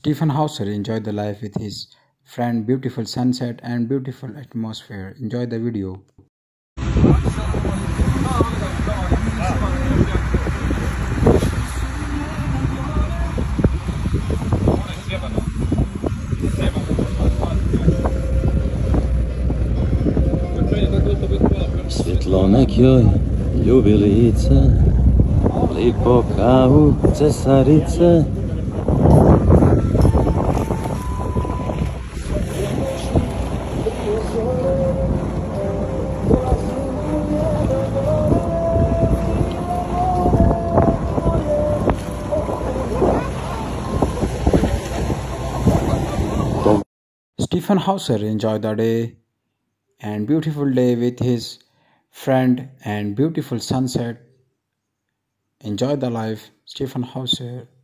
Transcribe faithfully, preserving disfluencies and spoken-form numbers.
Stjepan Hauser enjoyed the life with his friend, beautiful sunset and beautiful atmosphere. Enjoy the video. Svjetlo nek joj ljubi lice, lipo kao cesarice. Stjepan Hauser enjoyed the day and beautiful day with his friend and beautiful sunset. Enjoy the life, Stjepan Hauser.